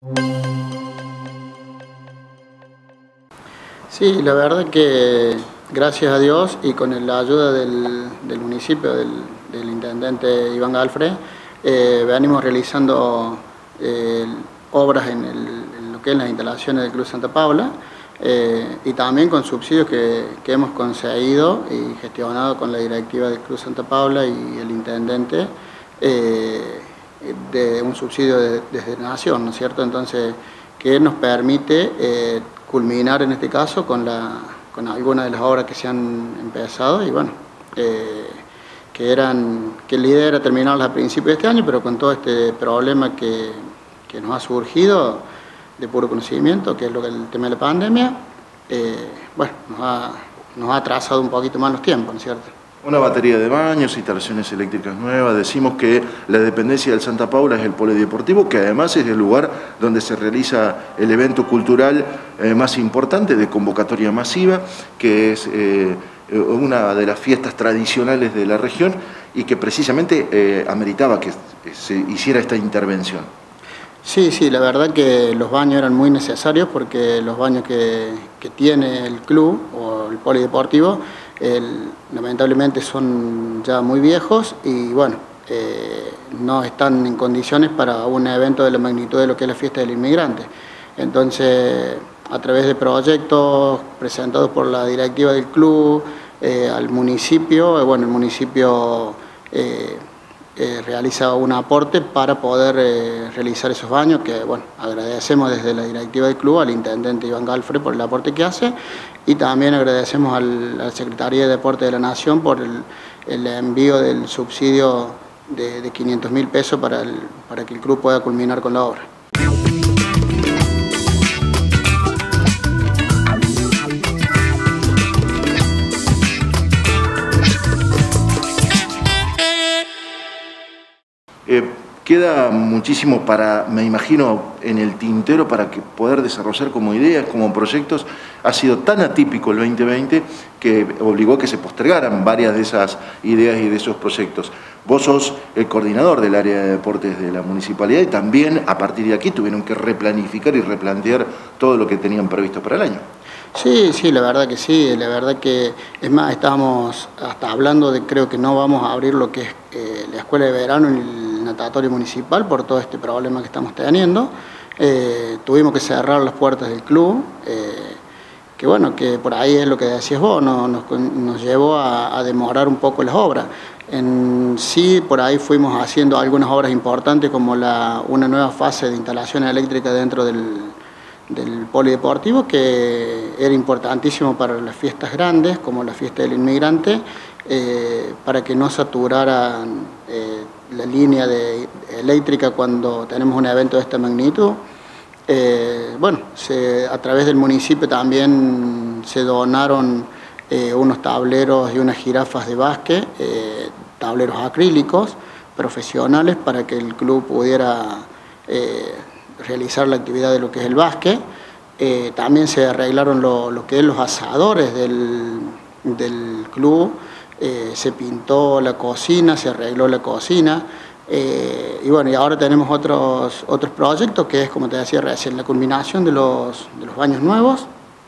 Sí, la verdad que gracias a Dios y con la ayuda del municipio, del intendente Iván Galfre, venimos realizando obras en lo que es las instalaciones del Club Santa Paula y también con subsidios que hemos conseguido y gestionado con la directiva del Club Santa Paula y el intendente de un subsidio desde Nación, ¿no es cierto? Entonces, que nos permite culminar en este caso con algunas de las obras que se han empezado y bueno, que la idea era terminarlas a principios de este año, pero con todo este problema que nos ha surgido de puro conocimiento, que es el tema de la pandemia, bueno, nos ha atrasado un poquito más los tiempos, ¿no es cierto? Una batería de baños, instalaciones eléctricas nuevas. Decimos que la dependencia del Santa Paula es el polideportivo, que además es el lugar donde se realiza el evento cultural más importante de convocatoria masiva, que es una de las fiestas tradicionales de la región y que precisamente ameritaba que se hiciera esta intervención. Sí, la verdad que los baños eran muy necesarios porque los baños que tiene el club o el polideportivo lamentablemente son ya muy viejos y bueno, no están en condiciones para un evento de la magnitud de lo que es la fiesta del inmigrante. Entonces, a través de proyectos presentados por la directiva del club al municipio, bueno, el municipio realiza un aporte para poder realizar esos baños, que bueno, agradecemos desde la directiva del club al intendente Iván Galfre por el aporte que hace y también agradecemos a la Secretaría de Deporte de la Nación por el envío del subsidio de 500.000 pesos para que el club pueda culminar con la obra. Queda muchísimo me imagino, en el tintero para poder desarrollar como ideas, como proyectos. Ha sido tan atípico el 2020 que obligó a que se postergaran varias de esas ideas y de esos proyectos. Vos sos el coordinador del área de deportes de la municipalidad y también a partir de aquí tuvieron que replanificar y replantear todo lo que tenían previsto para el año. Sí, la verdad que sí, la verdad que, es más, estábamos hasta hablando de, creo que no vamos a abrir lo que es la escuela de verano y el natatorio municipal por todo este problema que estamos teniendo. Tuvimos que cerrar las puertas del club, que bueno, que por ahí es lo que decías vos, nos llevó a demorar un poco las obras. En sí, por ahí fuimos haciendo algunas obras importantes como una nueva fase de instalación eléctrica dentro del polideportivo, que era importantísimo para las fiestas grandes, como la fiesta del inmigrante, para que no saturaran la línea eléctrica cuando tenemos un evento de esta magnitud. Bueno, a través del municipio también se donaron unos tableros y unas jirafas de básquet, tableros acrílicos profesionales para que el club pudiera realizar la actividad de lo que es el básquet. También se arreglaron lo que es los asadores del club, se pintó la cocina, se arregló la cocina y bueno, y ahora tenemos otros proyectos que es, como te decía recién, la culminación de los baños nuevos,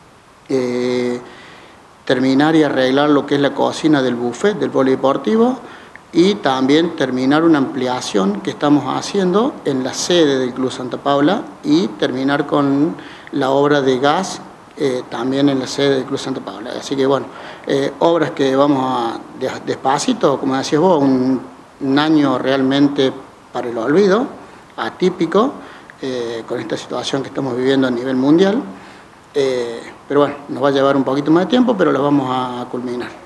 terminar y arreglar lo que es la cocina del buffet del polideportivo y también terminar una ampliación que estamos haciendo en la sede del Club Santa Paula y terminar con la obra de gas también en la sede del Club Santa Paula. Así que bueno, obras que vamos despacito, como decías vos, un año realmente para el olvido, atípico, con esta situación que estamos viviendo a nivel mundial, pero bueno, nos va a llevar un poquito más de tiempo, pero lo vamos a culminar.